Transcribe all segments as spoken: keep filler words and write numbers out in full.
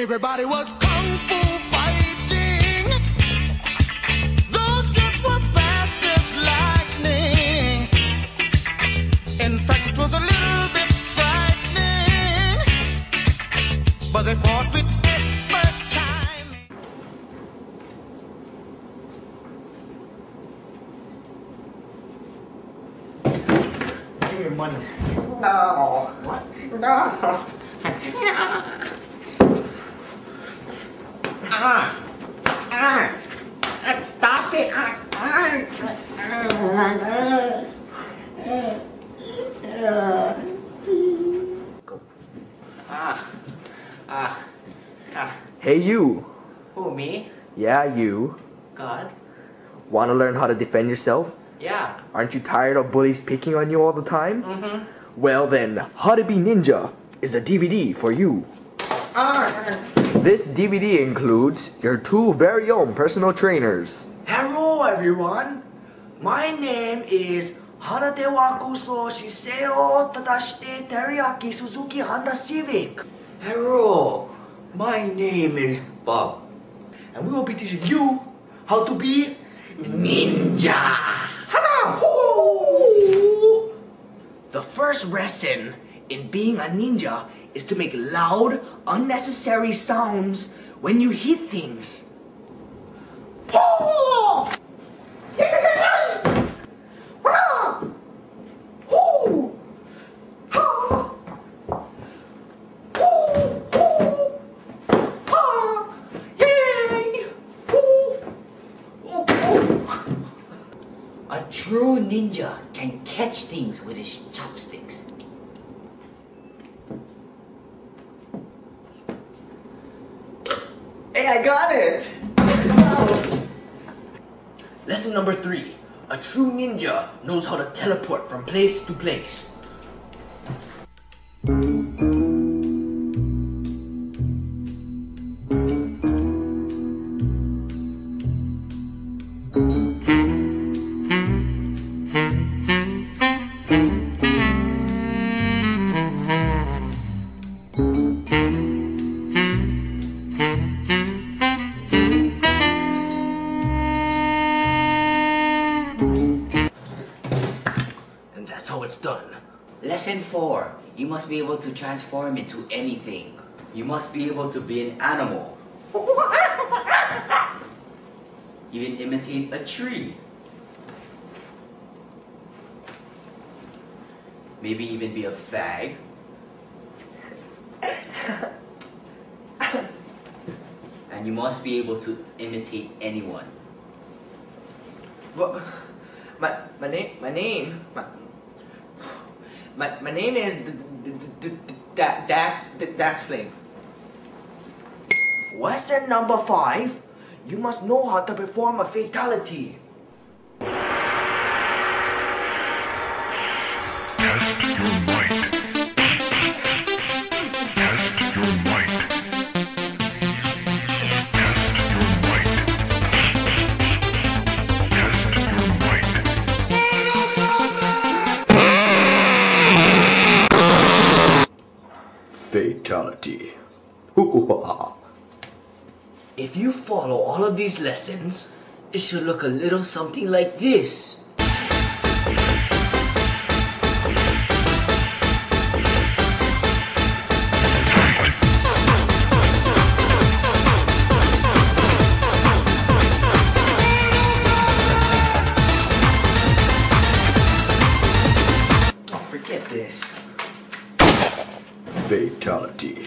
Everybody was kung fu fighting. Those kids were fast as lightning. In fact, it was a little bit frightening, but they fought with expert timing. Give me your money. No. What? No. Ah. Ah. Stop it. Ah. Ah. Ah. Ah. Ah. Hey you! Who, me? Yeah, you. God? Want to learn how to defend yourself? Yeah. Aren't you tired of bullies picking on you all the time? Mm-hmm. Well then, How to Be Ninja is a D V D for you. Ah. This D V D includes your two very own personal trainers. Hello everyone, my name is Hanatewakuso Shiseo Tadashite Teriyaki Suzuki Honda Civic. Hello, my name is Bob, and we will be teaching you how to be ninja. Hana! Hoo! The first lesson in being a ninja is to make loud, unnecessary sounds when you hit things. A true ninja can catch things with his chopsticks. Hey, I got it! Lesson number three. A true ninja knows how to teleport from place to place. That's how it's done. Lesson four. You must be able to transform into anything. You must be able to be an animal. Even imitate a tree. Maybe even be a fag. And you must be able to imitate anyone. What? My my name my name my my, my name is Dax Dax Flame. Lesson number five. You must know how to perform a fatality. Test your might. Test your might. Test your might. Test your might. Fatality. If you follow all of these lessons, it should look a little something like this. Oh, forget this. Fatality.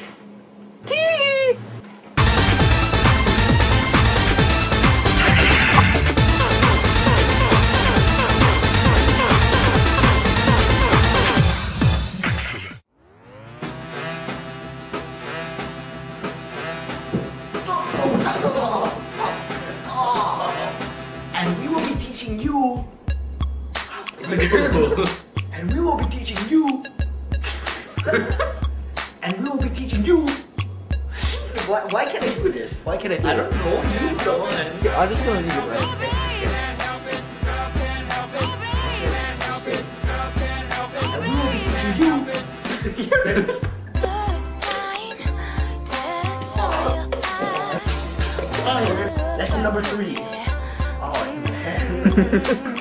And we will be teaching you. And we will be teaching you. And we will be teaching you. Why, why can't I do this? Why can't I do I it? don't know. You don't. I'm just gonna leave it right there. And we will be teaching you. First time that I saw number three. Oh man.